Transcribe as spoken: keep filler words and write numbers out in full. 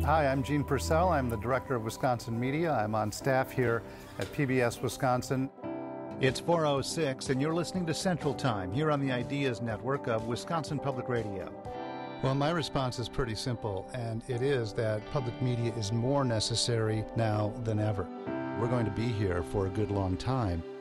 Hi, I'm Gene Purcell. I'm the Director of Wisconsin Media. I'm on staff here at P B S Wisconsin. It's four oh six, and you're listening to Central Time here on the Ideas Network of Wisconsin Public Radio. Well, my response is pretty simple, and it is that public media is more necessary now than ever. We're going to be here for a good long time.